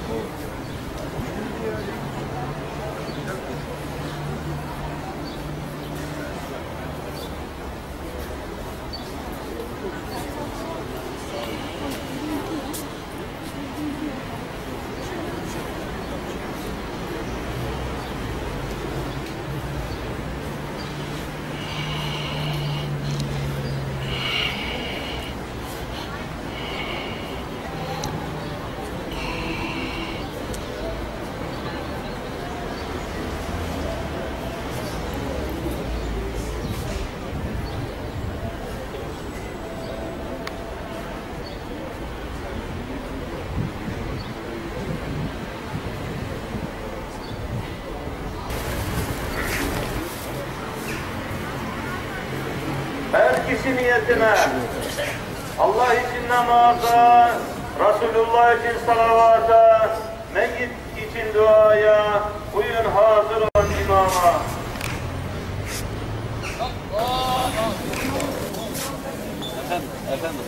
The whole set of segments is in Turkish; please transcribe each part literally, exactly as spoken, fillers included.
Her kişi niyetine Allah için namaza, Resulullah için salavata, meyyit için duaya, uyun hazır olan imama. Efendim, efendim.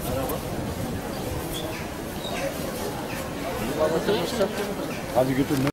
Merhaba. Hadi götür.